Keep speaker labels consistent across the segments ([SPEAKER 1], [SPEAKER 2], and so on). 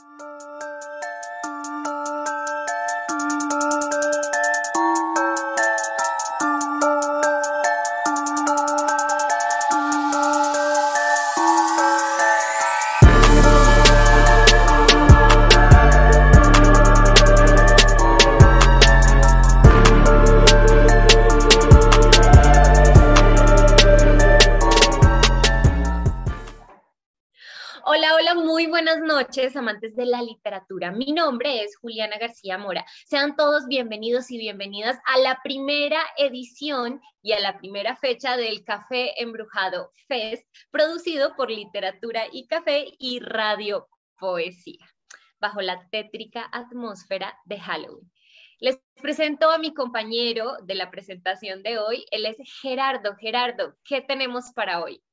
[SPEAKER 1] Hola, hola, muy buenas noches, amantes de la literatura. Mi nombre es Juliana García Mora. Sean todos bienvenidos y bienvenidas a la primera edición y a la primera fecha del Café Embrujado Fest, producido por Literatura y Café y Radio Poesía, bajo la tétrica atmósfera de Halloween. Les presento a mi compañero de la presentación de hoy. Él es Gerardo. Gerardo, ¿qué tenemos para hoy?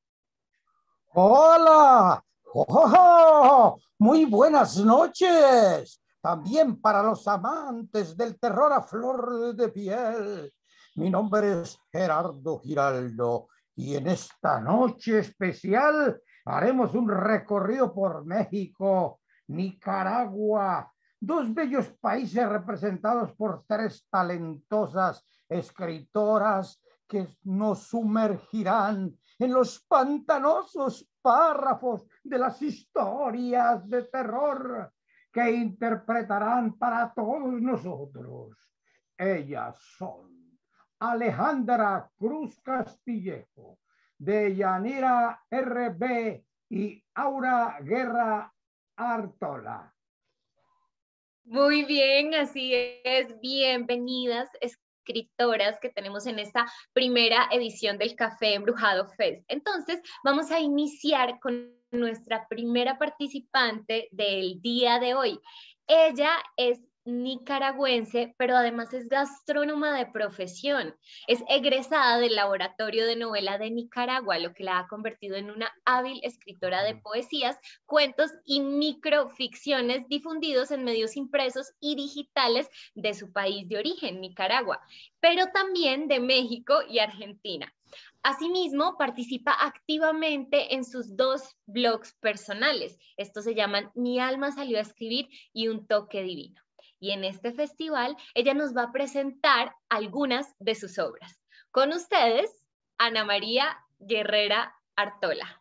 [SPEAKER 2] Hola, ¡oh! Muy buenas noches. También para los amantes del terror a flor de piel. Mi nombre es Gerardo Giraldo y en esta noche especial haremos un recorrido por México, Nicaragua, dos bellos países representados por tres talentosas escritoras que nos sumergirán en los pantanosos párrafos de las historias de terror que interpretarán para todos nosotros. Ellas son Alejandra Cruz Castillejo, Deyanira R.B. y Aura Guerra Artola.
[SPEAKER 1] Muy bien, así es. Bienvenidas, escritoras que tenemos en esta primera edición del Café Embrujado Fest. Entonces, vamos a iniciar con nuestra primera participante del día de hoy. Ella es nicaragüense, pero además es gastrónoma de profesión. Es egresada del Laboratorio de Novela de Nicaragua, lo que la ha convertido en una hábil escritora de poesías, cuentos y microficciones difundidos en medios impresos y digitales de su país de origen, Nicaragua, pero también de México y Argentina. Asimismo, participa activamente en sus dos blogs personales. Estos se llaman Mi alma salió a escribir y Un toque divino. Y en este festival ella nos va a presentar algunas de sus obras. Con ustedes, Ana María Guerrera Artola.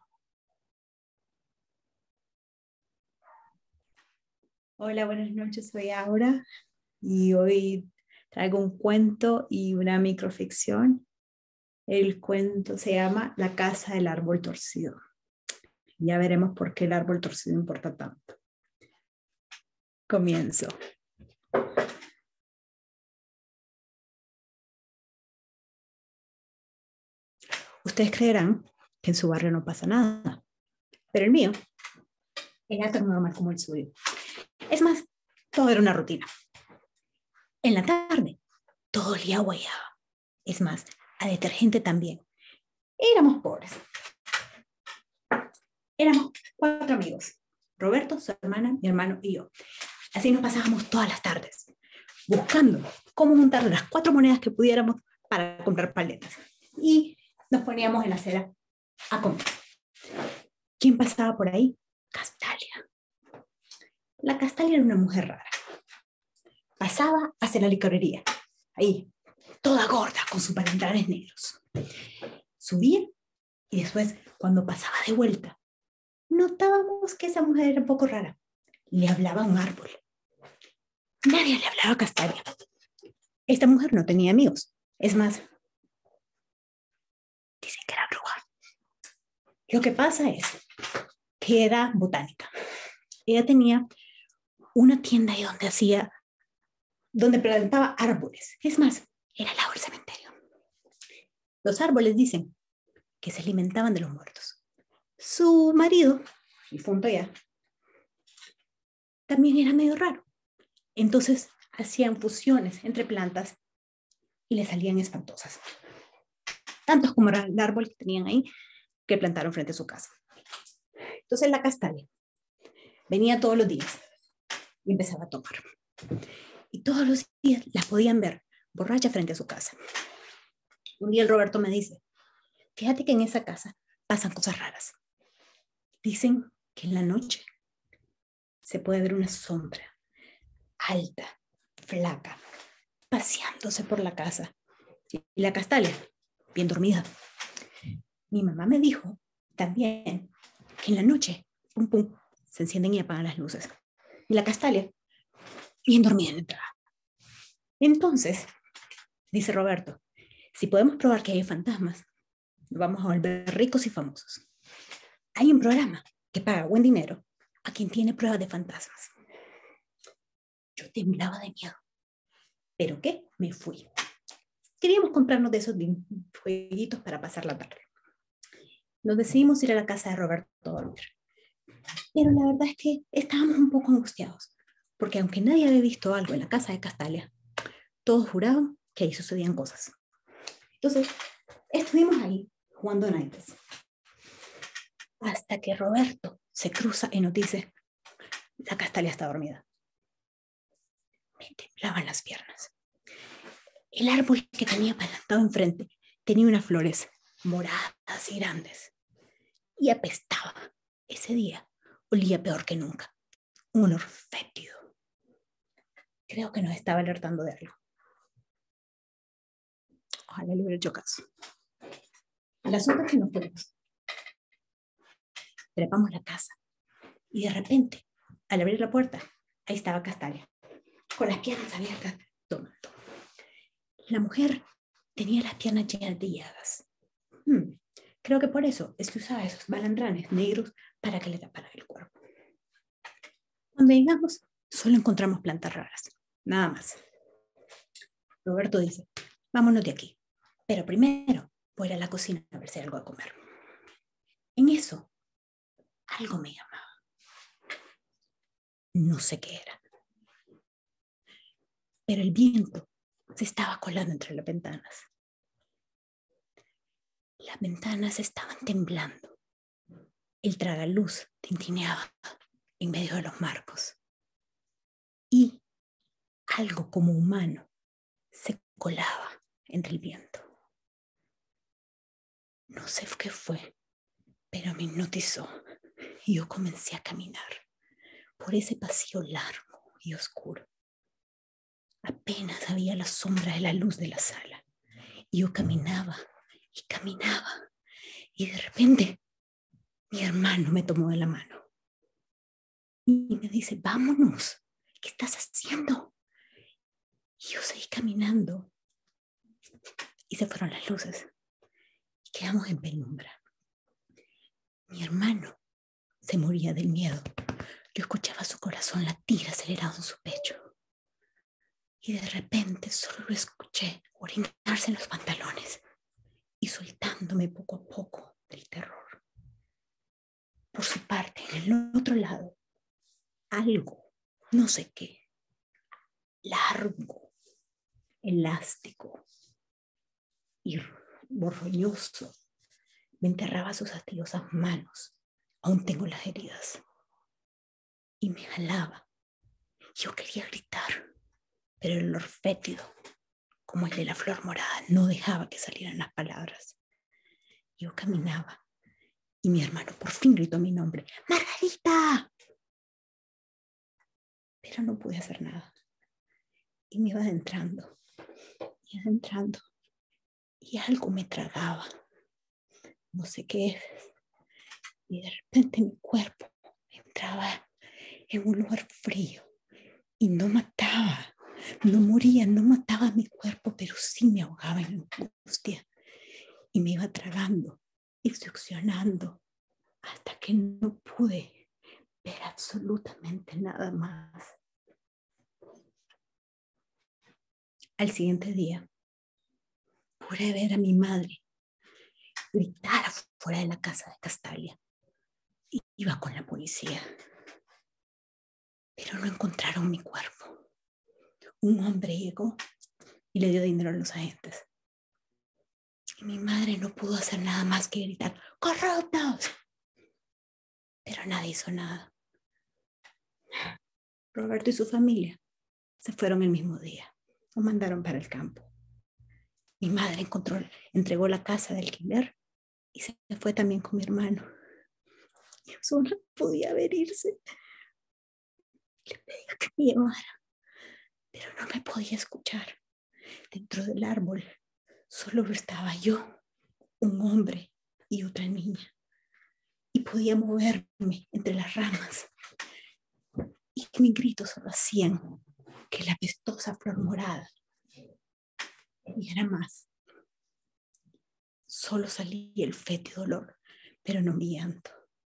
[SPEAKER 3] Hola, buenas noches, soy Aura y hoy traigo un cuento y una microficción. El cuento se llama La casa del árbol torcido. Ya veremos por qué el árbol torcido importa tanto. Comienzo. Ustedes creerán que en su barrio no pasa nada, pero el mío era tan normal como el suyo. Es más, todo era una rutina. En la tarde, todo olía a guayaba. Es más, a detergente también. Éramos pobres. Éramos 4 amigos. Roberto, su hermana, mi hermano y yo. Así nos pasábamos todas las tardes, buscando cómo juntar las 4 monedas que pudiéramos para comprar paletas. Y nos poníamos en la acera a comer. ¿Quién pasaba por ahí? Castalia. La Castalia era una mujer rara. Pasaba hacia la licorería, ahí, toda gorda, con sus palantales negros. Subía y después, cuando pasaba de vuelta, notábamos que esa mujer era un poco rara. Le hablaba a un árbol. Nadie le hablaba a Castalia. Esta mujer no tenía amigos. Es más, dicen que era bruja. Lo que pasa es que era botánica. Ella tenía una tienda ahí donde plantaba árboles. Es más, era al lado del cementerio. Los árboles dicen que se alimentaban de los muertos. Su marido, difunto ya, también era medio raro. Entonces hacían fusiones entre plantas y le salían espantosas. Tantos como era el árbol que tenían ahí, que plantaron frente a su casa. Entonces la Castalia venía todos los días y empezaba a tomar. Y todos los días la podían ver borracha frente a su casa. Un día el Roberto me dice, fíjate que en esa casa pasan cosas raras. Dicen que en la noche se puede ver una sombra, alta, flaca, paseándose por la casa. Y la Castalia, bien dormida. Mi mamá me dijo también que en la noche, pum, pum, se encienden y apagan las luces. Y la Castalia, bien dormida en la entrada. Entonces, dice Roberto, si podemos probar que hay fantasmas, nos vamos a volver ricos y famosos. Hay un programa que paga buen dinero a quien tiene pruebas de fantasmas. Yo temblaba de miedo. ¿Pero qué? Me fui. Queríamos comprarnos de esos jueguitos para pasar la tarde. Nos decidimos ir a la casa de Roberto a dormir. Pero la verdad es que estábamos un poco angustiados, porque aunque nadie había visto algo en la casa de Castalia, todos juraban que ahí sucedían cosas. Entonces, estuvimos ahí jugando naipes. Hasta que Roberto se cruza y nos dice, la Castalia está dormida. Me temblaban las piernas. El árbol que tenía plantado enfrente tenía unas flores moradas y grandes. Y apestaba. Ese día olía peor que nunca. Un olor fétido. Creo que nos estaba alertando de algo. Ojalá le hubiera hecho caso. El asunto es que nos fuimos. Trepamos la casa. Y de repente, al abrir la puerta, ahí estaba Castalia, con las piernas abiertas, tomando. La mujer tenía las piernas llenas de llagas. Creo que por eso es que usaba esos balandranes negros para que le taparan el cuerpo. Cuando llegamos, solo encontramos plantas raras, nada más. Roberto dice, vámonos de aquí, pero primero voy a ir a la cocina a ver si hay algo a comer. En eso, algo me llamaba. No sé qué era. Pero el viento se estaba colando entre las ventanas. Las ventanas estaban temblando. El tragaluz tintineaba en medio de los marcos. Y algo como humano se colaba entre el viento. No sé qué fue, pero me hipnotizó y yo comencé a caminar por ese pasillo largo y oscuro. Apenas había la sombra de la luz de la sala. Y yo caminaba y caminaba. Y de repente, mi hermano me tomó de la mano. Y me dice, vámonos. ¿Qué estás haciendo? Y yo seguí caminando. Y se fueron las luces. Y quedamos en penumbra. Mi hermano se moría del miedo. Yo escuchaba su corazón latir acelerado en su pecho. Y de repente solo lo escuché orinarse en los pantalones y soltándome poco a poco del terror. Por su parte, en el otro lado, algo, no sé qué, largo, elástico y borroñoso, me enterraba sus astilosas manos. Aún tengo las heridas. Y me jalaba. Yo quería gritar, pero el olor fétido, como el de la flor morada, no dejaba que salieran las palabras. Yo caminaba y mi hermano por fin gritó mi nombre, ¡Margarita! Pero no pude hacer nada. Y me iba adentrando y adentrando. Y algo me tragaba. No sé qué es. Y de repente mi cuerpo entraba en un lugar frío. Y no mataba, no moría, no mataba mi cuerpo, pero sí me ahogaba en la angustia. Y me iba tragando y succionando hasta que no pude ver absolutamente nada más. Al siguiente día, pude ver a mi madre gritar afuera de la casa de Castalia. Y iba con la policía. Pero no encontraron mi cuerpo. Un hombre llegó y le dio dinero a los agentes. Y mi madre no pudo hacer nada más que gritar, ¡corruptos! Pero nadie hizo nada. Roberto y su familia se fueron el mismo día. Lo mandaron para el campo. Mi madre entregó la casa de alquiler y se fue también con mi hermano. Yo solo podía ver irse. Le pedía que me llevara, pero no me podía escuchar. Dentro del árbol solo estaba yo, un hombre y otra niña. Y podía moverme entre las ramas. Y mis gritos solo hacían que la pestosa flor morada diera más. Solo salía el fétido olor, pero no mi llanto.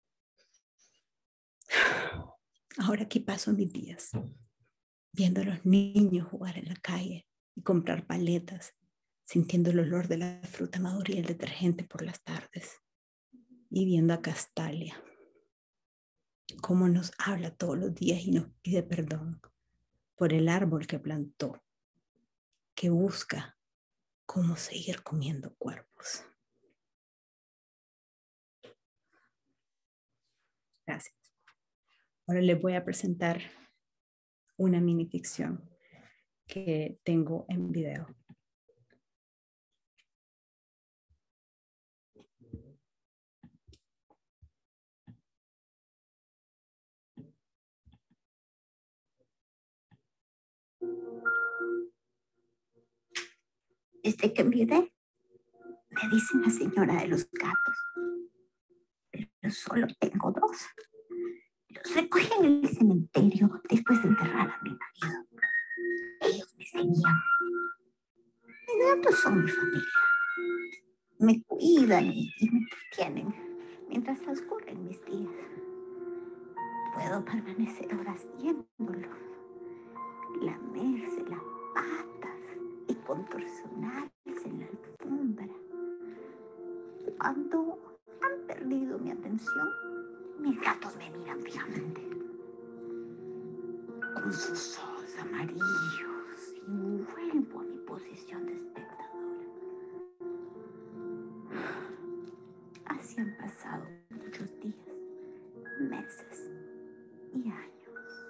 [SPEAKER 3] Ahora aquí paso mis días, viendo a los niños jugar en la calle y comprar paletas, sintiendo el olor de la fruta madura y el detergente por las tardes, y viendo a Castalia, cómo nos habla todos los días y nos pide perdón por el árbol que plantó, que busca cómo seguir comiendo cuerpos. Gracias. Ahora les voy a presentar una minificción que tengo en video.
[SPEAKER 4] Desde que enviudé, me dicen la señora de los gatos, pero solo tengo 2. Los recogí en el cementerio después de enterrar a mi marido. Ellos me seguían. Mis gatos son mi familia. Me cuidan y me entretienen mientras transcurren mis días. Puedo permanecer horas viéndolos, lamerse las patas y contorsionarse en la alfombra. Cuando han perdido mi atención, mis gatos me miran fijamente con sus ojos amarillos y vuelvo a mi posición de espectadora. Así han pasado muchos días, meses y años.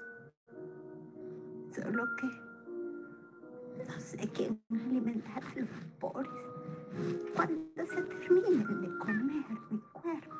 [SPEAKER 4] Solo que no sé quién alimentará a los pobres cuando se terminen de comer mi cuerpo.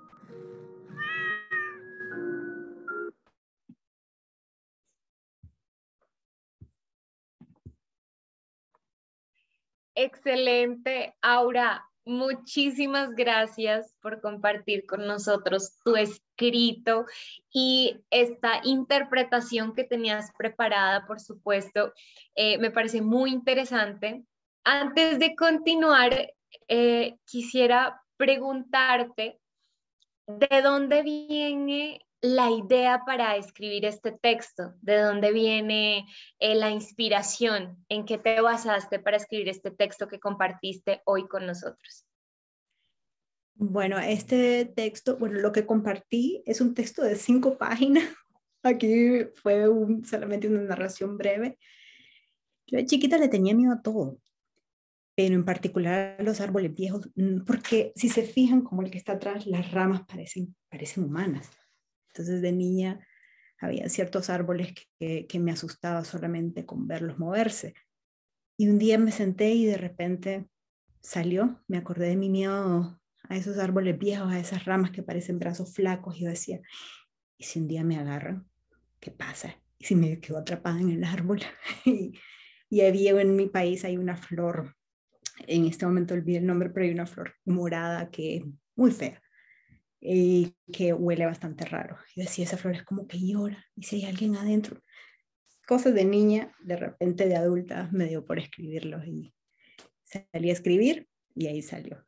[SPEAKER 1] Excelente, Aura. Muchísimas gracias por compartir con nosotros tu escrito y esta interpretación que tenías preparada, por supuesto. Me parece muy interesante. Antes de continuar, quisiera preguntarte, ¿de dónde viene la idea para escribir este texto? ¿De dónde viene la inspiración? ¿En qué te basaste para escribir este texto que compartiste hoy con nosotros?
[SPEAKER 3] Bueno, este texto, lo que compartí es un texto de 5 páginas. Aquí fue solamente una narración breve. Yo de chiquita le tenía miedo a todo, pero en particular a los árboles viejos, porque si se fijan, como el que está atrás, las ramas parecen humanas. Entonces de niña había ciertos árboles que me asustaba solamente con verlos moverse. Y un día me senté y de repente me acordé de mi miedo a esos árboles viejos, a esas ramas que parecen brazos flacos, y yo decía, ¿y si un día me agarran? ¿Qué pasa? ¿Y si me quedo atrapada en el árbol? y había en mi país, hay una flor, en este momento olvidé el nombre, pero hay una flor morada que es muy fea y que huele bastante raro. Yo decía, esa flor es como que llora, y si hay alguien adentro. Cosas de niña, de repente de adulta me dio por escribirlos y salí a escribir y ahí salió.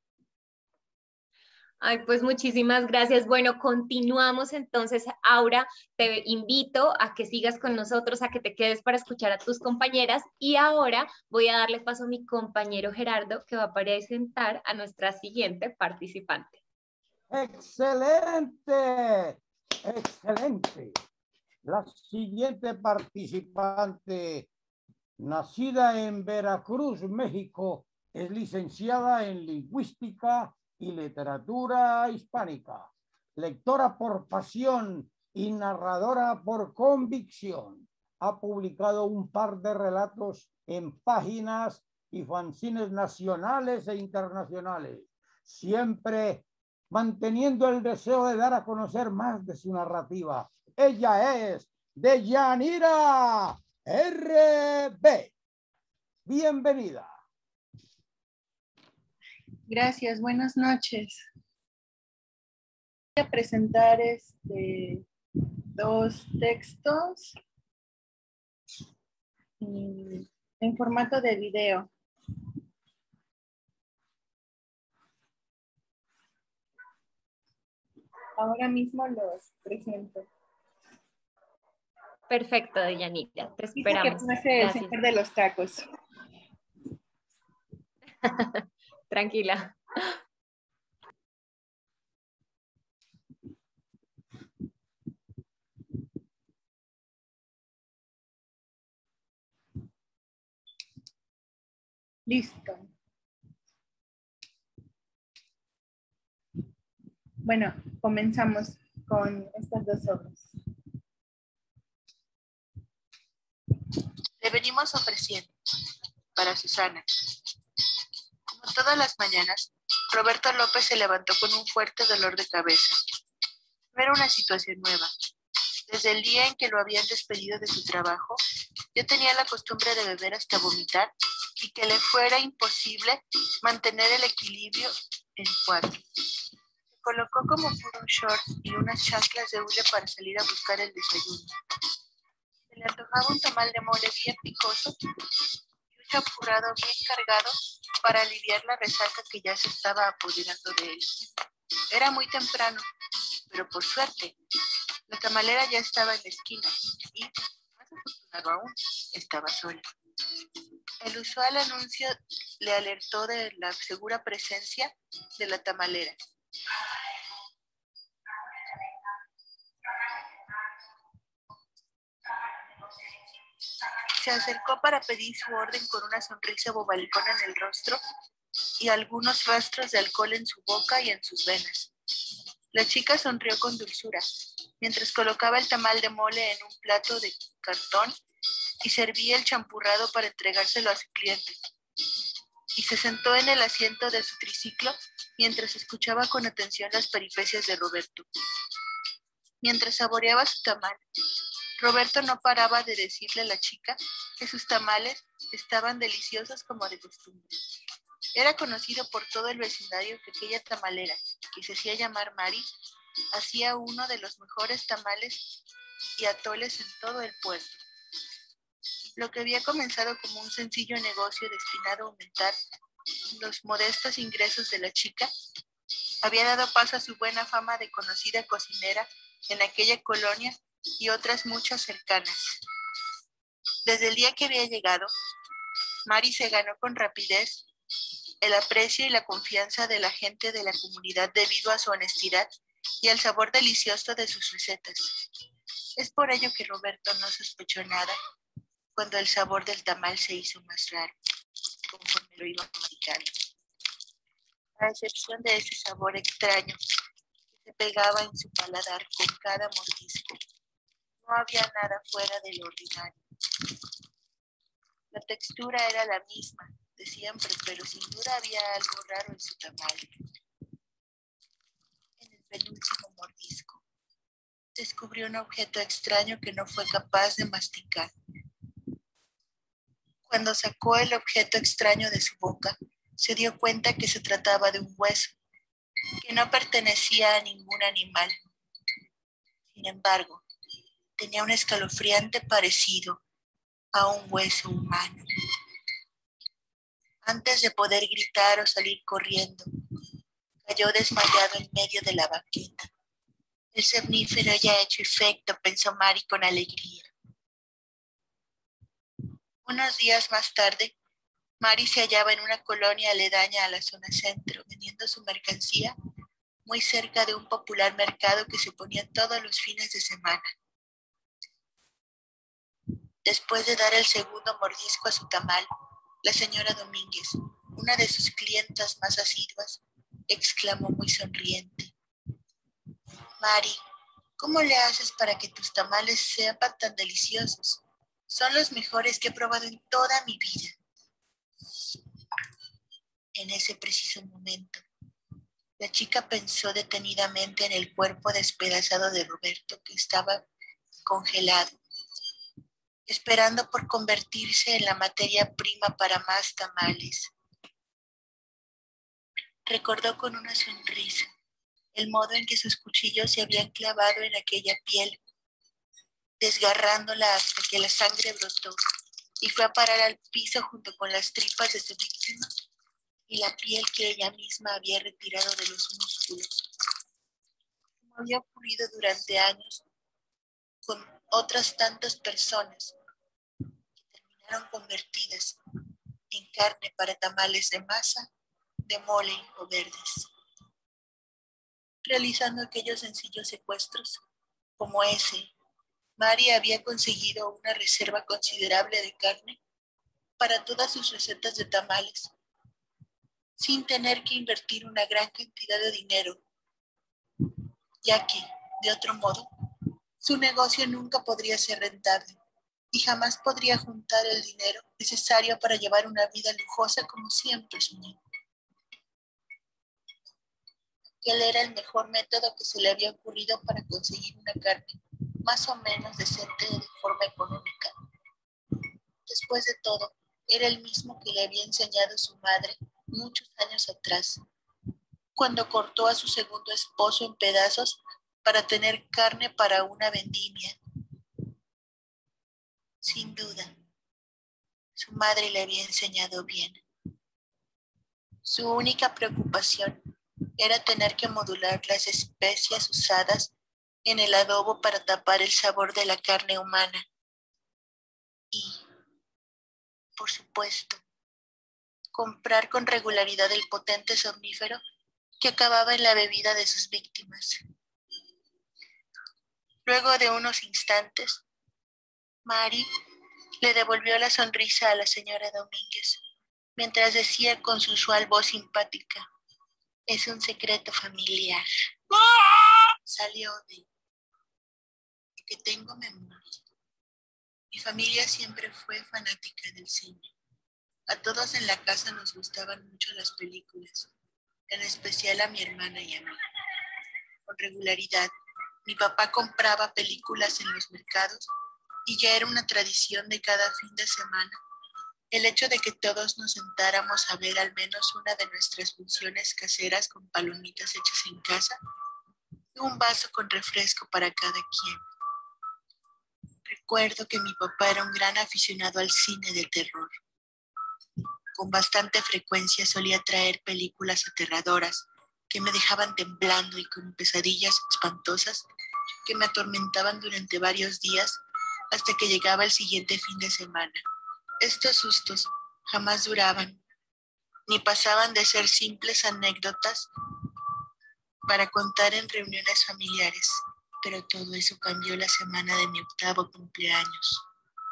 [SPEAKER 1] Ay, pues muchísimas gracias. Bueno, continuamos entonces. Aura, te invito a que sigas con nosotros, a que te quedes para escuchar a tus compañeras. Y ahora voy a darle paso a mi compañero Gerardo, que va a presentar a nuestra siguiente participante.
[SPEAKER 2] ¡Excelente! ¡Excelente! La siguiente participante, nacida en Veracruz, México, es licenciada en Lingüística y Literatura Hispánica, lectora por pasión y narradora por convicción. Ha publicado un par de relatos en páginas y fanzines nacionales e internacionales, siempre manteniendo el deseo de dar a conocer más de su narrativa. Ella es de Yanira RB. Bienvenida.
[SPEAKER 5] Gracias, buenas noches. Voy a presentar dos textos en formato de video. Ahora mismo los presento.
[SPEAKER 1] Perfecto, Deyanira, te
[SPEAKER 5] Dice que
[SPEAKER 1] esperamos.
[SPEAKER 5] pase el
[SPEAKER 1] Gracias.
[SPEAKER 5] señor de los tacos.
[SPEAKER 1] Tranquila.
[SPEAKER 5] Listo. Bueno, comenzamos con estas dos obras. Le venimos ofreciendo para Susana. Como todas las mañanas, Roberto López se levantó con un fuerte dolor de cabeza. No era una situación nueva. Desde el día en que lo habían despedido de su trabajo, yo tenía la costumbre de beber hasta vomitar y que le fuera imposible mantener el equilibrio en cuatro. Se colocó como puro un short y unas chanclas de hule para salir a buscar el desayuno. Se le antojaba un tamal de mole bien picoso y un champurrado bien cargado para aliviar la resaca que ya se estaba apoderando de él. Era muy temprano, pero por suerte, la tamalera ya estaba en la esquina y, más afortunado aún, estaba sola. El usual anuncio le alertó de la segura presencia de la tamalera. Se acercó para pedir su orden con una sonrisa bobalicona en el rostro y algunos rastros de alcohol en su boca y en sus venas. La chica sonrió con dulzura, mientras colocaba el tamal de mole en un plato de cartón y servía el champurrado para entregárselo a su cliente. Y se sentó en el asiento de su triciclo mientras escuchaba con atención las peripecias de Roberto. Mientras saboreaba su tamal, Roberto no paraba de decirle a la chica que sus tamales estaban deliciosos como de costumbre. Era conocido por todo el vecindario que aquella tamalera, que se hacía llamar Mari, hacía uno de los mejores tamales y atoles en todo el puerto. Lo que había comenzado como un sencillo negocio destinado a aumentar los modestos ingresos de la chica, había dado paso a su buena fama de conocida cocinera en aquella colonia y otras muchas cercanas. Desde el día que había llegado, Mari se ganó con rapidez el aprecio y la confianza de la gente de la comunidad debido a su honestidad y al sabor delicioso de sus recetas. Es por ello que Roberto no sospechó nada cuando el sabor del tamal se hizo más raro, conforme lo iba masticando. A excepción de ese sabor extraño que se pegaba en su paladar con cada mordisco, no había nada fuera de lo ordinario. La textura era la misma de siempre, pero sin duda había algo raro en su tamal. En el penúltimo mordisco, descubrió un objeto extraño que no fue capaz de masticar. Cuando sacó el objeto extraño de su boca, se dio cuenta que se trataba de un hueso, que no pertenecía a ningún animal. Sin embargo, tenía un escalofriante parecido a un hueso humano. Antes de poder gritar o salir corriendo, cayó desmayado en medio de la banqueta. El somnífero ya ha hecho efecto, pensó Mari con alegría. Unos días más tarde, Mari se hallaba en una colonia aledaña a la zona centro, vendiendo su mercancía muy cerca de un popular mercado que se ponía todos los fines de semana. Después de dar el segundo mordisco a su tamal, la señora Domínguez, una de sus clientas más asiduas, exclamó muy sonriente: Mari, ¿cómo le haces para que tus tamales sean tan deliciosos? Son los mejores que he probado en toda mi vida. En ese preciso momento, la chica pensó detenidamente en el cuerpo despedazado de Roberto, que estaba congelado esperando por convertirse en la materia prima para más tamales. Recordó con una sonrisa el modo en que sus cuchillos se habían clavado en aquella piel, desgarrándola hasta que la sangre brotó y fue a parar al piso junto con las tripas de su víctima y la piel que ella misma había retirado de los músculos. Como había ocurrido durante años con otras tantas personas que terminaron convertidas en carne para tamales de masa, de mole o verdes. Realizando aquellos sencillos secuestros, como ese, Mari había conseguido una reserva considerable de carne para todas sus recetas de tamales, sin tener que invertir una gran cantidad de dinero, ya que, de otro modo, su negocio nunca podría ser rentable y jamás podría juntar el dinero necesario para llevar una vida lujosa como siempre soñó. Aquel era el mejor método que se le había ocurrido para conseguir una carne más o menos decente de forma económica. Después de todo, era el mismo que le había enseñado su madre muchos años atrás, cuando cortó a su segundo esposo en pedazos para tener carne para una vendimia. Sin duda, su madre le había enseñado bien. Su única preocupación era tener que modular las especias usadas en el adobo para tapar el sabor de la carne humana. Y, por supuesto, comprar con regularidad el potente somnífero que acababa en la bebida de sus víctimas. Luego de unos instantes, Mari le devolvió la sonrisa a la señora Domínguez, mientras decía con su usual voz simpática: es un secreto familiar. Salió de que tengo memoria. Mi familia siempre fue fanática del cine. A todos en la casa nos gustaban mucho las películas, en especial a mi hermana y a mí. Con regularidad, mi papá compraba películas en los mercados y ya era una tradición de cada fin de semana el hecho de que todos nos sentáramos a ver al menos una de nuestras funciones caseras con palomitas hechas en casa y un vaso con refresco para cada quien. Recuerdo que mi papá era un gran aficionado al cine de terror. Con bastante frecuencia solía traer películas aterradoras que me dejaban temblando y con pesadillas espantosas que me atormentaban durante varios días hasta que llegaba el siguiente fin de semana. Estos sustos jamás duraban, ni pasaban de ser simples anécdotas para contar en reuniones familiares, pero todo eso cambió la semana de mi 8º cumpleaños.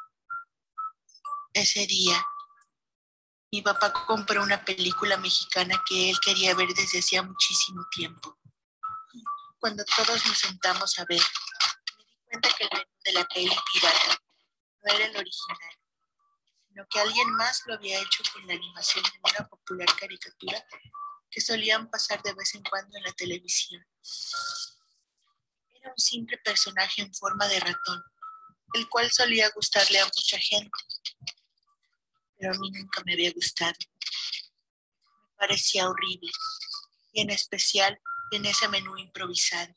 [SPEAKER 5] Ese día, mi papá compró una película mexicana que él quería ver desde hacía muchísimo tiempo. Cuando todos nos sentamos a ver, me di cuenta que el menú de la peli pirata no era el original, sino que alguien más lo había hecho con la animación de una popular caricatura que solían pasar de vez en cuando en la televisión. Era un simple personaje en forma de ratón, el cual solía gustarle a mucha gente, pero a mí nunca me había gustado. Me parecía horrible, y en especial en ese menú improvisado.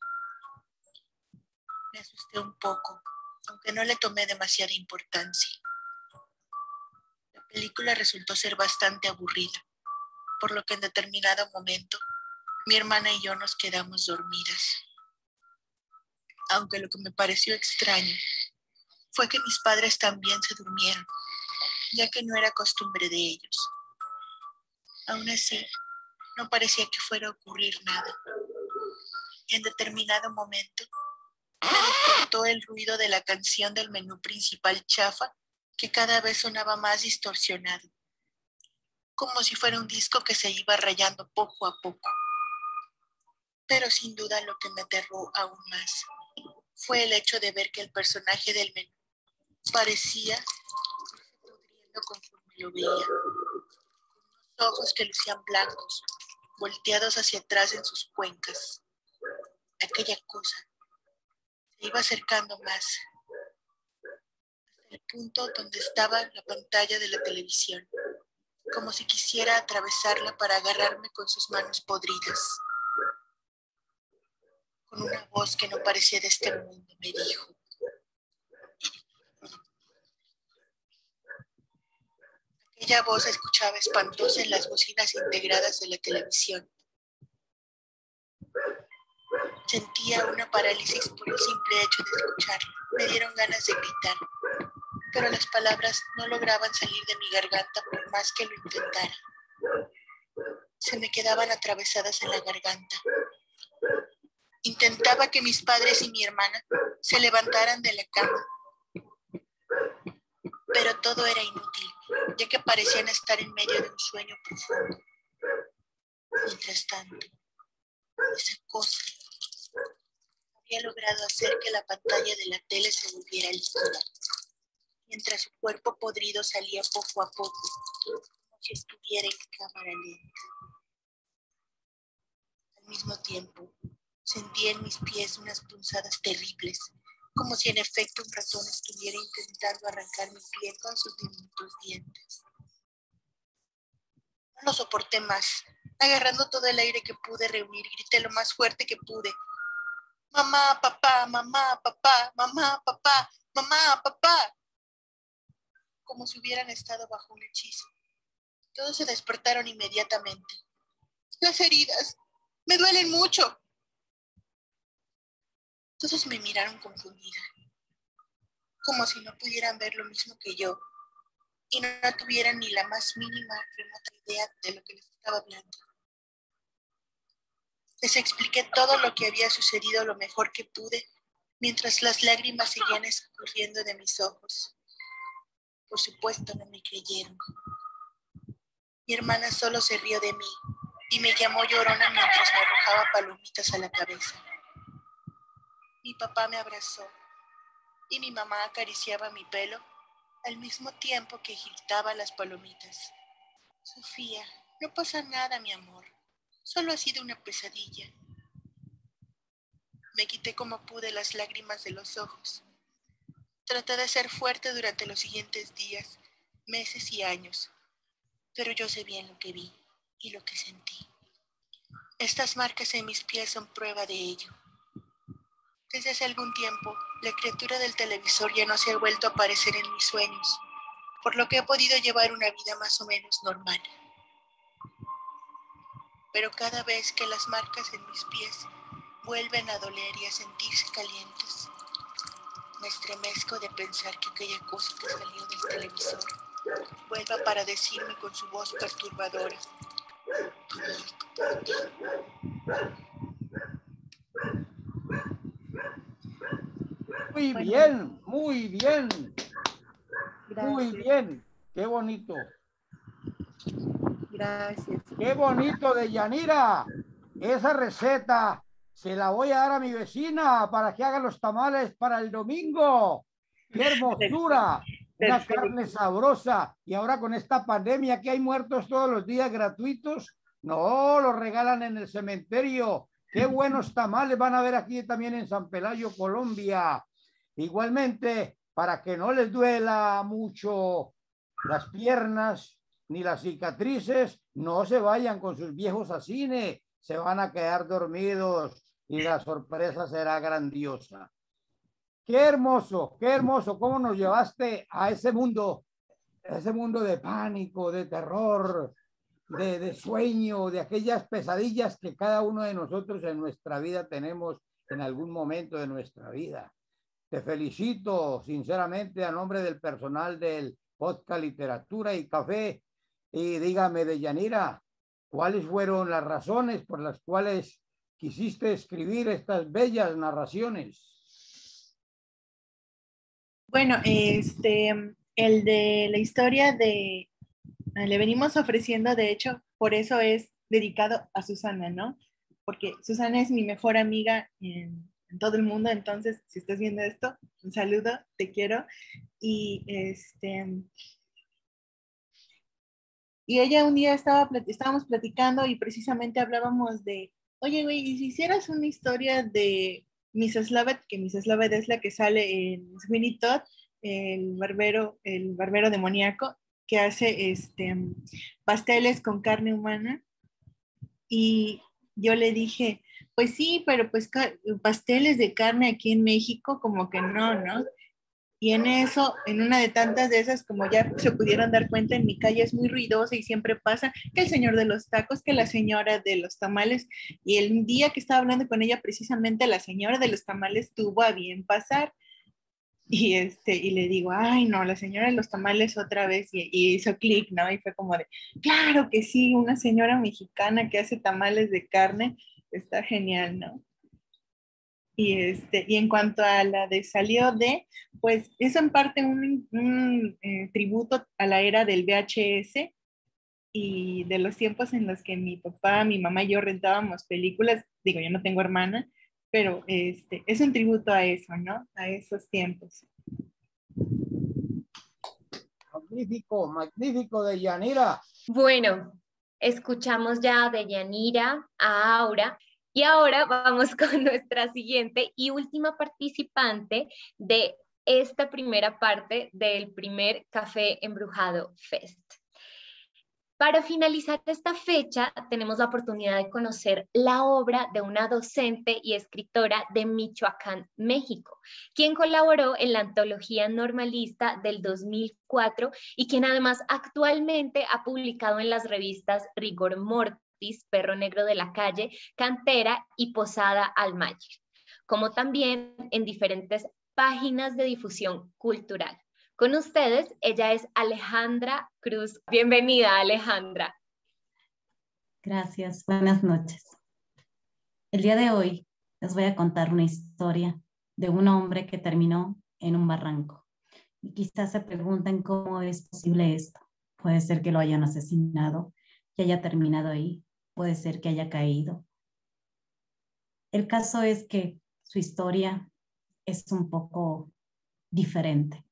[SPEAKER 5] Me asusté un poco, aunque no le tomé demasiada importancia. La película resultó ser bastante aburrida, por lo que en determinado momento mi hermana y yo nos quedamos dormidas. Aunque lo que me pareció extraño fue que mis padres también se durmieron, ya que no era costumbre de ellos. Aún así, no parecía que fuera a ocurrir nada. En determinado momento, me despertó el ruido de la canción del menú principal chafa, que cada vez sonaba más distorsionado, como si fuera un disco que se iba rayando poco a poco. Pero sin duda lo que me aterró aún más fue el hecho de ver que el personaje del menú parecía irse pudriendo conforme lo veía, con unos ojos que lucían blancos, volteados hacia atrás en sus cuencas. Aquella cosa se iba acercando más, hasta el punto donde estaba la pantalla de la televisión, como si quisiera atravesarla para agarrarme con sus manos podridas. Con una voz que no parecía de este mundo, me dijo: aquella voz se escuchaba espantosa en las bocinas integradas de la televisión. Sentía una parálisis por el simple hecho de escucharla. Me dieron ganas de gritar, pero las palabras no lograban salir de mi garganta por más que lo intentara. Se me quedaban atravesadas en la garganta. Intentaba que mis padres y mi hermana se levantaran de la cama, pero todo era inútil, ya que parecían estar en medio de un sueño profundo. Mientras tanto, esa cosa había logrado hacer que la pantalla de la tele se volviera líquida, mientras su cuerpo podrido salía poco a poco, como si estuviera en cámara lenta. Al mismo tiempo, sentía en mis pies unas punzadas terribles, como si en efecto un ratón estuviera intentando arrancar mi piel con sus diminutos dientes. No lo soporté más. Agarrando todo el aire que pude reunir, grité lo más fuerte que pude: mamá, papá, mamá, papá, mamá, papá, mamá, papá. Como si hubieran estado bajo un hechizo. Todos se despertaron inmediatamente. Las heridas me duelen mucho. Todos me miraron confundida, como si no pudieran ver lo mismo que yo y no tuvieran ni la más mínima remota idea de lo que les estaba hablando. Les expliqué todo lo que había sucedido lo mejor que pude, mientras las lágrimas seguían escurriendo de mis ojos. Por supuesto, no me creyeron. Mi hermana solo se rió de mí y me llamó llorona mientras me arrojaba palomitas a la cabeza. Mi papá me abrazó y mi mamá acariciaba mi pelo al mismo tiempo que gritaba las palomitas. Sofía, no pasa nada, mi amor. Solo ha sido una pesadilla. Me quité como pude las lágrimas de los ojos. Traté de ser fuerte durante los siguientes días, meses y años, pero yo sé bien lo que vi y lo que sentí. Estas marcas en mis pies son prueba de ello. Desde hace algún tiempo, la criatura del televisor ya no se ha vuelto a aparecer en mis sueños, por lo que he podido llevar una vida más o menos normal. Pero cada vez que las marcas en mis pies vuelven a doler y a sentirse calientes, me estremezco de pensar que aquella cosa que salió del televisor vuelva para decirme con su voz perturbadora:
[SPEAKER 2] Muy bien, muy bien.
[SPEAKER 5] Gracias.
[SPEAKER 2] Muy bien. Qué bonito.
[SPEAKER 5] Gracias.
[SPEAKER 2] Qué bonito, Deyanira. Esa receta se la voy a dar a mi vecina para que haga los tamales para el domingo. ¡Qué hermosura! Una carne sabrosa. Y ahora con esta pandemia que hay muertos todos los días gratuitos, no, los regalan en el cementerio. ¡Qué buenos tamales van a ver aquí también en San Pelayo, Colombia! Igualmente, para que no les duela mucho las piernas ni las cicatrices, no se vayan con sus viejos a cine, se van a quedar dormidos y la sorpresa será grandiosa. Qué hermoso, cómo nos llevaste a ese mundo de pánico, de terror, de sueño, de aquellas pesadillas que cada uno de nosotros en nuestra vida tenemos en algún momento de nuestra vida. Te felicito sinceramente a nombre del personal del podcast Literatura y Café. Y dígame, Deyanira, ¿cuáles fueron las razones por las cuales quisiste escribir estas bellas narraciones?
[SPEAKER 6] Bueno, el de la historia le venimos ofreciendo, de hecho, por eso es dedicado a Susana, ¿no? Porque Susana es mi mejor amiga en todo el mundo, entonces, si estás viendo esto, un saludo, te quiero. Y ella un día estábamos platicando y precisamente hablábamos de, oye, güey, ¿y si hicieras una historia de Mrs. Lovett, que Mrs. Lovett es la que sale en Sweeney Todd, el barbero demoníaco, que hace pasteles con carne humana. Y yo le dije, pues sí, pero pues pasteles de carne aquí en México como que no, ¿no? Y en eso, en una de tantas de esas, como ya se pudieron dar cuenta, en mi calle es muy ruidosa y siempre pasa que el señor de los tacos, que la señora de los tamales, y el día que estaba hablando con ella, precisamente la señora de los tamales tuvo a bien pasar. Y le digo, ay, no, la señora de los tamales otra vez, y hizo clic, ¿no? Y fue como de, claro que sí, una señora mexicana que hace tamales de carne, está genial, ¿no? Y en cuanto a la de salió de, pues es en parte un tributo a la era del VHS y de los tiempos en los que mi papá, mi mamá y yo rentábamos películas. Digo, yo no tengo hermana, pero es un tributo a eso, ¿no? A esos tiempos.
[SPEAKER 2] Magnífico, magnífico, Deyanira.
[SPEAKER 1] Bueno, escuchamos ya de Yanira a Aura y ahora vamos con nuestra siguiente y última participante de esta primera parte del primer Café Embrujado Fest. Para finalizar esta fecha, tenemos la oportunidad de conocer la obra de una docente y escritora de Michoacán, México, quien colaboró en la antología normalista del 2004 y quien además actualmente ha publicado en las revistas Rigor Mortis, Perro Negro de la Calle, Cantera y Posada Almayer, como también en diferentes páginas de difusión cultural. Con ustedes, ella es Alejandra Cruz. Bienvenida, Alejandra.
[SPEAKER 7] Gracias, buenas noches. El día de hoy les voy a contar una historia de un hombre que terminó en un barranco. Y quizás se pregunten cómo es posible esto. Puede ser que lo hayan asesinado y haya terminado ahí. Puede ser que haya caído. El caso es que su historia es un poco diferente.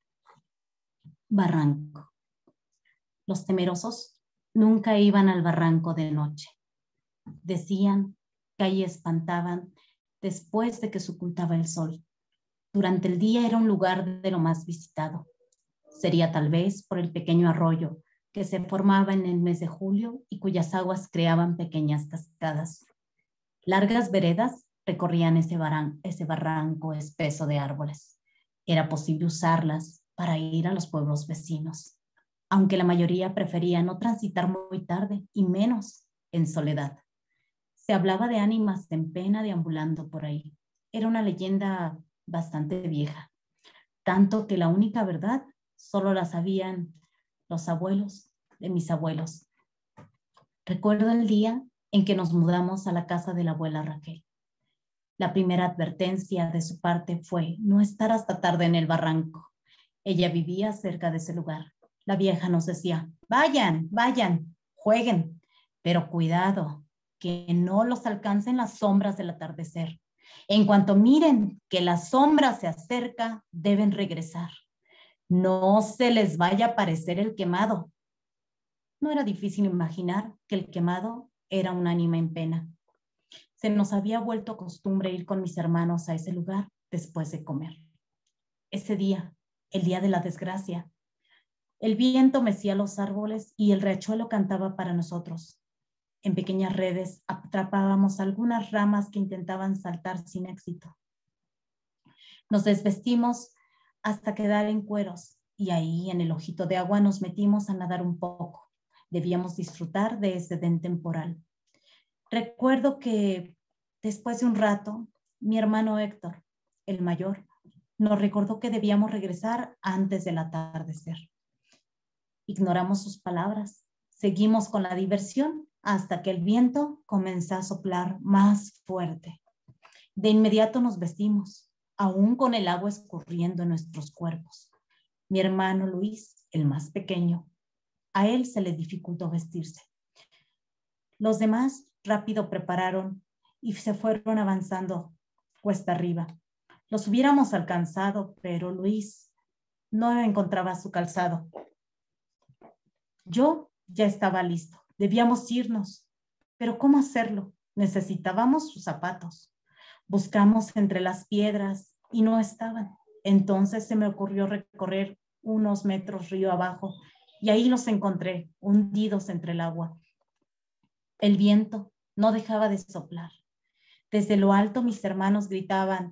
[SPEAKER 7] Barranco. Los temerosos nunca iban al barranco de noche. Decían que ahí espantaban después de que se ocultaba el sol. Durante el día era un lugar de lo más visitado. Sería tal vez por el pequeño arroyo que se formaba en el mes de julio y cuyas aguas creaban pequeñas cascadas. Largas veredas recorrían ese barranco espeso de árboles. Era posible usarlas para ir a los pueblos vecinos, aunque la mayoría prefería no transitar muy tarde y menos en soledad. Se hablaba de ánimas en pena deambulando por ahí. Era una leyenda bastante vieja, tanto que la única verdad solo la sabían los abuelos de mis abuelos. Recuerdo el día en que nos mudamos a la casa de la abuela Raquel. La primera advertencia de su parte fue no estar hasta tarde en el barranco. Ella vivía cerca de ese lugar. La vieja nos decía, vayan, jueguen, pero cuidado, que no los alcancen las sombras del atardecer. En cuanto miren que la sombra se acerca, deben regresar. No se les vaya a aparecer el quemado. No era difícil imaginar que el quemado era un ánima en pena. Se nos había vuelto costumbre ir con mis hermanos a ese lugar después de comer. Ese día, el día de la desgracia, el viento mecía los árboles y el riachuelo cantaba para nosotros. En pequeñas redes atrapábamos algunas ramas que intentaban saltar sin éxito. Nos desvestimos hasta quedar en cueros y ahí en el ojito de agua nos metimos a nadar un poco. Debíamos disfrutar de ese den temporal. Recuerdo que después de un rato, mi hermano Héctor, el mayor, nos recordó que debíamos regresar antes del atardecer. Ignoramos sus palabras. Seguimos con la diversión hasta que el viento comenzó a soplar más fuerte. De inmediato nos vestimos, aún con el agua escurriendo en nuestros cuerpos. Mi hermano Luis, el más pequeño, a él se le dificultó vestirse. Los demás rápido prepararon y se fueron avanzando cuesta arriba. Los hubiéramos alcanzado, pero Luis no encontraba su calzado. Yo ya estaba listo. Debíamos irnos. Pero ¿cómo hacerlo? Necesitábamos sus zapatos. Buscamos entre las piedras y no estaban. Entonces se me ocurrió recorrer unos metros río abajo y ahí los encontré, hundidos entre el agua. El viento no dejaba de soplar. Desde lo alto mis hermanos gritaban,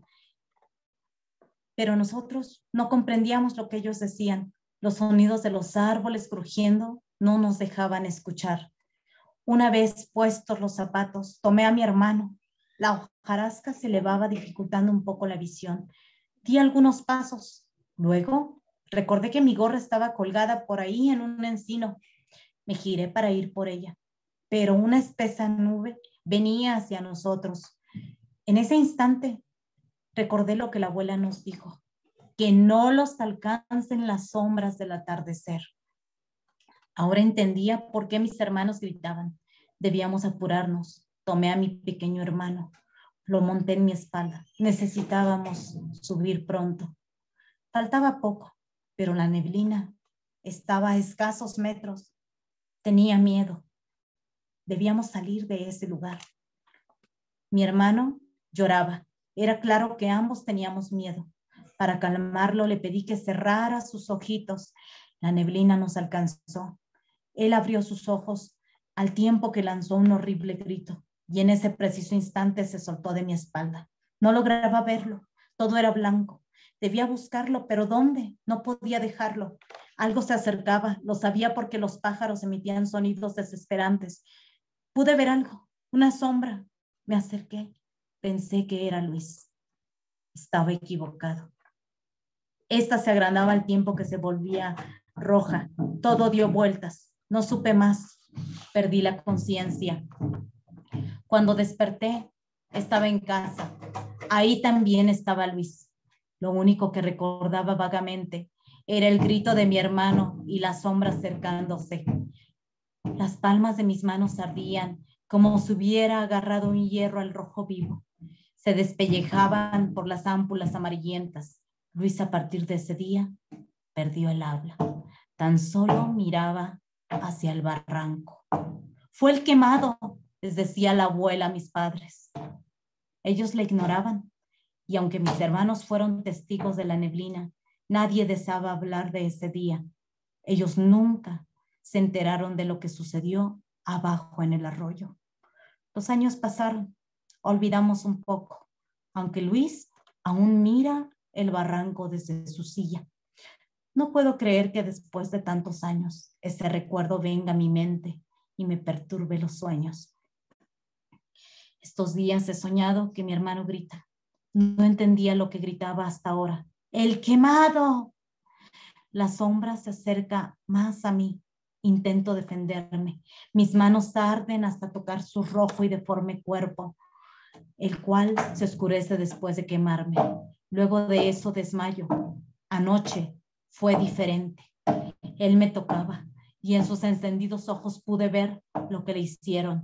[SPEAKER 7] pero nosotros no comprendíamos lo que ellos decían. Los sonidos de los árboles crujiendo no nos dejaban escuchar. Una vez puestos los zapatos, tomé a mi hermano. La hojarasca se elevaba dificultando un poco la visión. Di algunos pasos. Luego recordé que mi gorra estaba colgada por ahí en un encino. Me giré para ir por ella, pero una espesa nube venía hacia nosotros. En ese instante recordé lo que la abuela nos dijo, que no los alcancen las sombras del atardecer. Ahora entendía por qué mis hermanos gritaban. Debíamos apurarnos. Tomé a mi pequeño hermano. Lo monté en mi espalda. Necesitábamos subir pronto. Faltaba poco, pero la neblina estaba a escasos metros. Tenía miedo. Debíamos salir de ese lugar. Mi hermano lloraba. Era claro que ambos teníamos miedo. Para calmarlo le pedí que cerrara sus ojitos. La neblina nos alcanzó. Él abrió sus ojos al tiempo que lanzó un horrible grito y en ese preciso instante se soltó de mi espalda. No lograba verlo. Todo era blanco. Debía buscarlo, pero ¿dónde? No podía dejarlo. Algo se acercaba. Lo sabía porque los pájaros emitían sonidos desesperantes. Pude ver algo, una sombra. Me acerqué. Pensé que era Luis. Estaba equivocado. Esta se agrandaba al tiempo que se volvía roja. Todo dio vueltas. No supe más. Perdí la conciencia. Cuando desperté, estaba en casa. Ahí también estaba Luis. Lo único que recordaba vagamente era el grito de mi hermano y la sombra acercándose. Las palmas de mis manos ardían como si hubiera agarrado un hierro al rojo vivo. Se despellejaban por las ámpulas amarillentas. Luis, a partir de ese día, perdió el habla. Tan solo miraba hacia el barranco. Fue el quemado, les decía la abuela a mis padres. Ellos le ignoraban, y aunque mis hermanos fueron testigos de la neblina, nadie deseaba hablar de ese día. Ellos nunca se enteraron de lo que sucedió abajo en el arroyo. Los años pasaron, olvidamos un poco, aunque Luis aún mira el barranco desde su silla. No puedo creer que después de tantos años ese recuerdo venga a mi mente y me perturbe los sueños. Estos días he soñado que mi hermano grita. No entendía lo que gritaba hasta ahora. ¡El quemado! La sombra se acerca más a mí. Intento defenderme. Mis manos arden hasta tocar su rojo y deforme cuerpo, el cual se oscurece después de quemarme. Luego de eso desmayo. Anoche fue diferente. Él me tocaba y en sus encendidos ojos pude ver lo que le hicieron.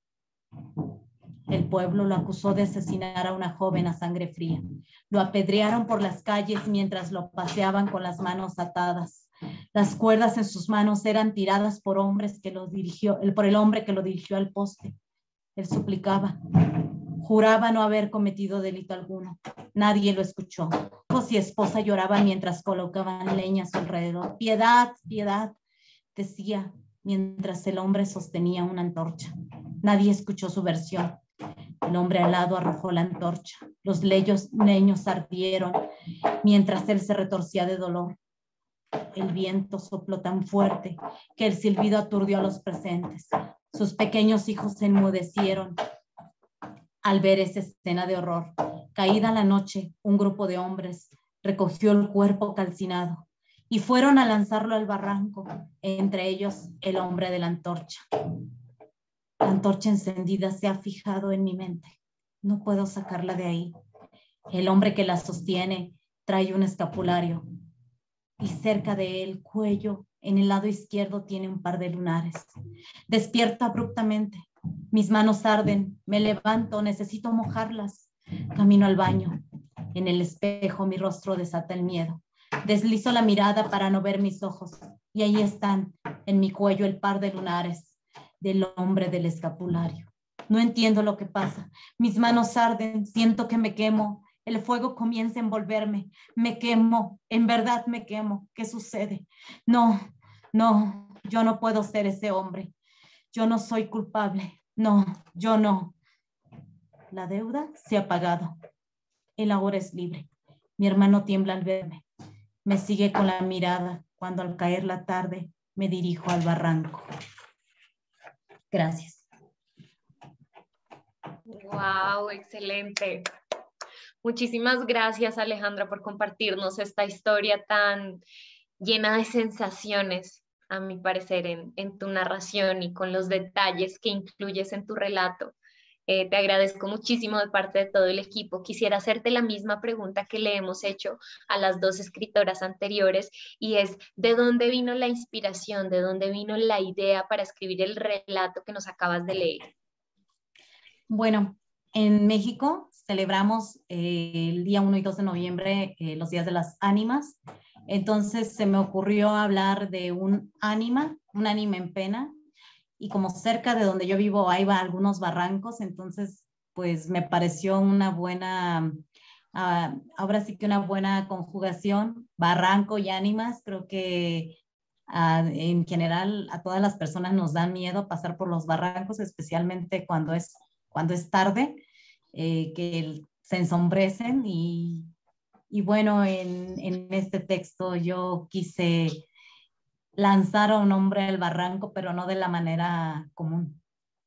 [SPEAKER 7] El pueblo lo acusó de asesinar a una joven a sangre fría. Lo apedrearon por las calles mientras lo paseaban con las manos atadas. Las cuerdas en sus manos eran tiradas por el hombre que lo dirigió al poste. Él suplicaba. Juraba no haber cometido delito alguno. Nadie lo escuchó. Hijos y esposa lloraban mientras colocaban leña a su alrededor. ¡Piedad, piedad!, decía mientras el hombre sostenía una antorcha. Nadie escuchó su versión. El hombre al lado arrojó la antorcha. Los leños ardieron mientras él se retorcía de dolor. El viento sopló tan fuerte que el silbido aturdió a los presentes. Sus pequeños hijos se enmudecieron al ver esa escena de horror. Caída la noche, un grupo de hombres recogió el cuerpo calcinado y fueron a lanzarlo al barranco, entre ellos el hombre de la antorcha. La antorcha encendida se ha fijado en mi mente. No puedo sacarla de ahí. El hombre que la sostiene trae un escapulario y cerca de él, cuello, en el lado izquierdo tiene un par de lunares. Despierto abruptamente. Mis manos arden, me levanto, necesito mojarlas. Camino al baño. En el espejo mi rostro desata el miedo. Deslizo la mirada para no ver mis ojos y ahí están, en mi cuello, el par de lunares del hombre del escapulario. No entiendo lo que pasa. Mis manos arden, siento que me quemo El fuego comienza a envolverme. Me quemo, en verdad me quemo. ¿Qué sucede? No, no, yo no puedo ser ese hombre. Yo no soy culpable. No, yo no. La deuda se ha pagado. Él ahora es libre. Mi hermano tiembla al verme. Me sigue con la mirada cuando al caer la tarde me dirijo al barranco. Gracias.
[SPEAKER 1] Wow, excelente. Muchísimas gracias, Alejandra, por compartirnos esta historia tan llena de sensaciones, a mi parecer, en tu narración y con los detalles que incluyes en tu relato. Te agradezco muchísimo de parte de todo el equipo. Quisiera hacerte la misma pregunta que le hemos hecho a las dos escritoras anteriores, y es, ¿de dónde vino la inspiración? ¿De dónde vino la idea para escribir el relato que nos acabas de leer?
[SPEAKER 7] Bueno, en México celebramos el día 1 y 2 de noviembre los días de las ánimas. Entonces se me ocurrió hablar de un ánima en pena, y como cerca de donde yo vivo hay algunos barrancos, entonces pues me pareció una buena, ahora sí que una buena conjugación, barranco y ánimas. Creo que en general a todas las personas nos da miedo pasar por los barrancos, especialmente cuando es tarde, que se ensombrecen, y bueno, en este texto yo quise lanzar a un hombre al barranco, pero no de la manera común.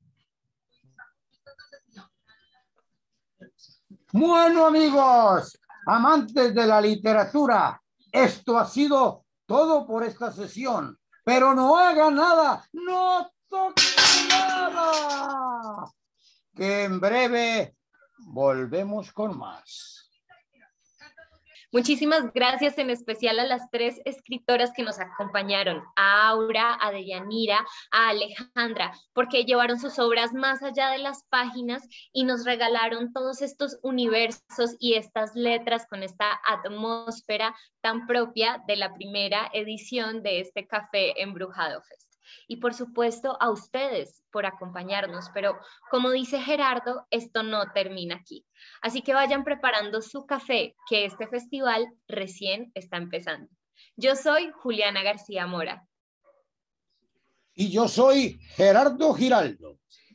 [SPEAKER 2] Bueno, amigos, amantes de la literatura, esto ha sido todo por esta sesión, pero no haga nada, no toque nada, que en breve volvemos con más.
[SPEAKER 1] Muchísimas gracias en especial a las tres escritoras que nos acompañaron, a Aura, a Deyanira, a Alejandra, porque llevaron sus obras más allá de las páginas y nos regalaron todos estos universos y estas letras con esta atmósfera tan propia de la primera edición de este Café Embrujado Fest. Y por supuesto a ustedes por acompañarnos, pero como dice Gerardo, esto no termina aquí. Así que vayan preparando su café, que este festival recién está empezando. Yo soy Juliana García Mora.
[SPEAKER 2] Y yo soy Gerardo Giraldo.